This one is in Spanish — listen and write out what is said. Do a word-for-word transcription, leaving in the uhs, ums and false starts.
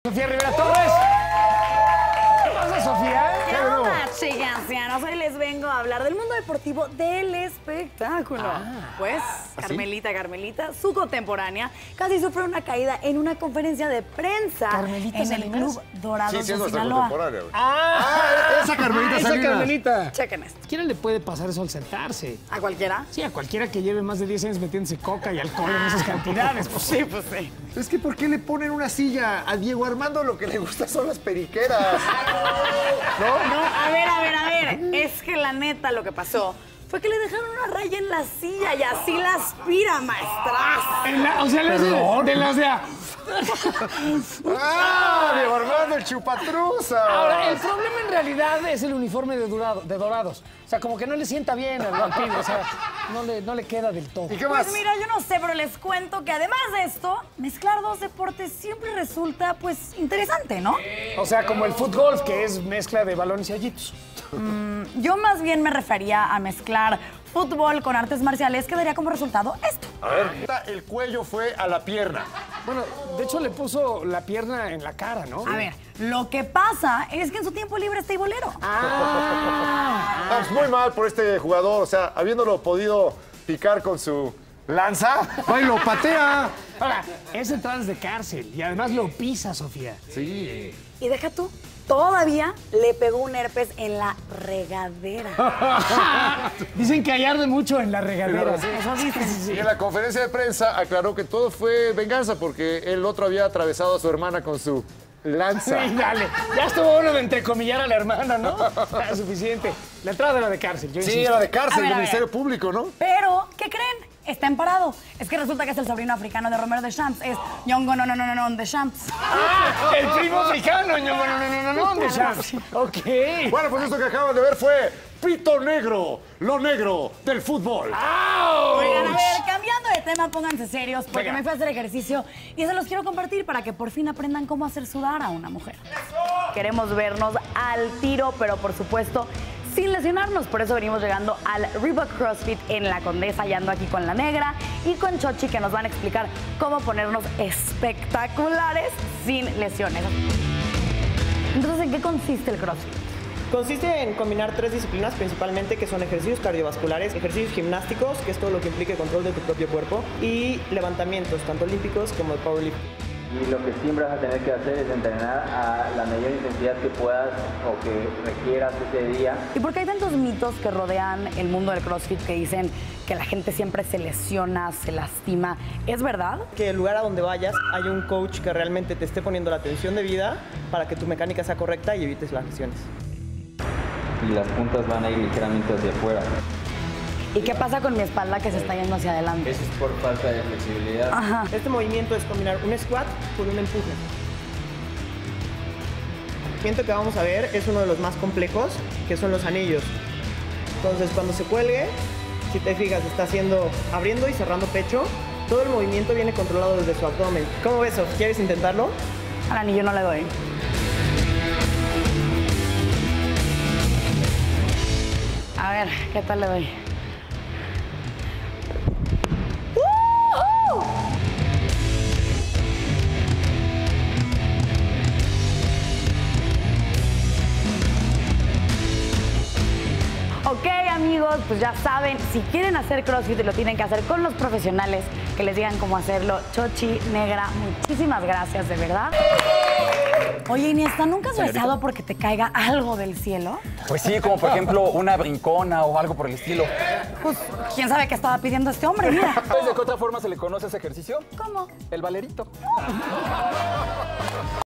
Sofía Rivera Torres. ¿Qué pasa, Sofía? ¿Qué onda, chicas? Ya hoy les vengo a hablar del mundo deportivo del espectáculo. Ah, pues, Carmelita, ¿sí? Carmelita, su contemporánea, casi sufre una caída en una conferencia de prensa Carmelita en Salinas. el Club Dorados Sí, sí, es de nuestra Sinaloa. contemporánea. Ah, Ah, esa Carmelita ah, esa Salinas. Carmelita. Chequen esto. ¿A quién le puede pasar eso al sentarse? ¿A cualquiera? Sí, a cualquiera que lleve más de diez años metiéndose coca y alcohol en esas cantidades. Pues sí, pues sí. Es que ¿por qué le ponen una silla a Diego Armando? Lo que le gusta son las periqueras. ¿No? No, a ver, a ver, a ver. Es que la neta lo que pasó fue que le dejaron una raya en la silla y así la aspira, maestras. En la- o sea, le hace de la, o sea... ¡Ah! Diego Armando, el chupatruza. Ahora, el problema en realidad es el uniforme de, dorado, de Dorados. O sea, como que no le sienta bien al vampiro. O sea, no le, no le queda del todo. ¿Y qué más? Pues mira, yo no sé, pero les cuento que además de esto, mezclar dos deportes siempre resulta, pues, interesante, ¿no? O sea, como el fútbol, que es mezcla de balones y hoyitos. Mm, yo más bien me refería a mezclar fútbol con artes marciales, que daría como resultado esto. A ver, el cuello fue a la pierna. Bueno, de hecho le puso la pierna en la cara, ¿no? A ver, lo que pasa es que en su tiempo libre es teibolero. Ah. Ah, pues muy mal por este jugador. O sea, habiéndolo podido picar con su lanza, ¡ay, lo patea! Ahora, ese entradas de cárcel y además lo pisa, Sofía. Sí. Y deja tú, todavía le pegó un herpes en la regadera. Dicen que hay arde mucho en la regadera. Sí. Eso dicen. Y en la conferencia de prensa aclaró que todo fue venganza porque el otro había atravesado a su hermana con su lanza. Sí, dale. Ya estuvo bueno de entrecomillar a la hermana, ¿no? Era suficiente. La entrada era de cárcel, yo Sí, insisto. era de A cárcel, ver, del a ver. Ministerio Público, ¿no? Pero, ¿qué creen? Está emparado. Es que resulta que es el sobrino africano de Romero Deschamps. Es Nyong'o no no no no no Deschamps. ¡Ah! El primo africano. No, no, no, no, no, no, de Champs. Ok. Bueno, pues esto que acaban de ver fue Pito Negro, lo negro del fútbol. Oigan, a ver, cambiando de tema, pónganse serios, porque Venga. me fui a hacer ejercicio y se los quiero compartir para que por fin aprendan cómo hacer sudar a una mujer. Queremos vernos al tiro, pero por supuesto, sin lesionarnos. Por eso venimos llegando al Reebok CrossFit en La Condesa, y ando aquí con La Negra y con Chochi, que nos van a explicar cómo ponernos espectaculares sin lesiones. Entonces, ¿en qué consiste el CrossFit? Consiste en combinar tres disciplinas principalmente, que son ejercicios cardiovasculares, ejercicios gimnásticos, que es todo lo que implica control de tu propio cuerpo, y levantamientos, tanto olímpicos como de powerlifting. Y lo que siempre vas a tener que hacer es entrenar a la mayor intensidad que puedas o que requieras ese día. ¿Y por qué hay tantos mitos que rodean el mundo del CrossFit que dicen que la gente siempre se lesiona, se lastima? ¿Es verdad? Que el lugar a donde vayas haya un coach que realmente te esté poniendo la atención de vida para que tu mecánica sea correcta y evites las lesiones. Y las puntas van a ir ligeramente hacia afuera. ¿Y qué pasa con mi espalda que se está yendo hacia adelante? Eso es por falta de flexibilidad. Ajá. Este movimiento es combinar un squat con un empuje. El movimiento que vamos a ver es uno de los más complejos, que son los anillos. Entonces, cuando se cuelgue, si te fijas, está haciendo abriendo y cerrando pecho. Todo el movimiento viene controlado desde su abdomen. ¿Cómo ves, Sof? ¿Quieres intentarlo? Al anillo no le doy. A ver, ¿qué tal le doy? ¡Woohoo! Ok, amigos, pues ya saben, si quieren hacer CrossFit lo tienen que hacer con los profesionales que les digan cómo hacerlo. Chochi, Negra, muchísimas gracias, de verdad. Oye, Iniesta, ¿nunca has rezado porque te caiga algo del cielo? Pues sí, como por ejemplo una brincona o algo por el estilo. Pues, ¿quién sabe qué estaba pidiendo este hombre? Mira. ¿Sabes de qué otra forma se le conoce ese ejercicio? ¿Cómo? El valerito.